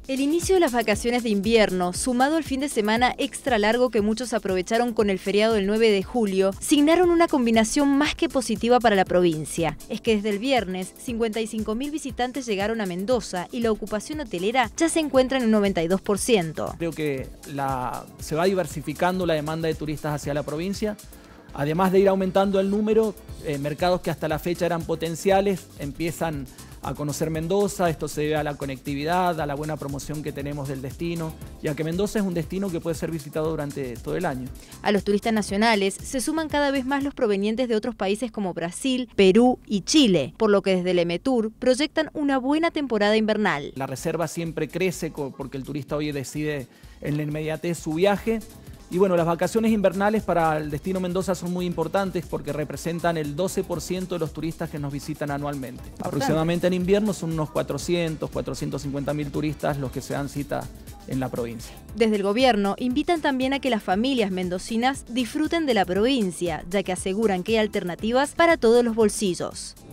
El inicio de las vacaciones de invierno, sumado al fin de semana extra largo que muchos aprovecharon con el feriado del 9 de julio, signaron una combinación más que positiva para la provincia. Es que desde el viernes, 55.000 visitantes llegaron a Mendoza y la ocupación hotelera ya se encuentra en un 92%. Creo que se va diversificando la demanda de turistas hacia la provincia. Además de ir aumentando el número, mercados que hasta la fecha eran potenciales empiezan a conocer Mendoza. Esto se debe a la conectividad, a la buena promoción que tenemos del destino, ya que Mendoza es un destino que puede ser visitado durante todo el año. A los turistas nacionales se suman cada vez más los provenientes de otros países como Brasil, Perú y Chile, por lo que desde el Emetur proyectan una buena temporada invernal. La reserva siempre crece porque el turista hoy decide en la inmediatez su viaje. Y bueno, las vacaciones invernales para el destino Mendoza son muy importantes porque representan el 12% de los turistas que nos visitan anualmente. Aproximadamente en invierno son unos 450.000 turistas los que se dan cita en la provincia. Desde el gobierno invitan también a que las familias mendocinas disfruten de la provincia, ya que aseguran que hay alternativas para todos los bolsillos.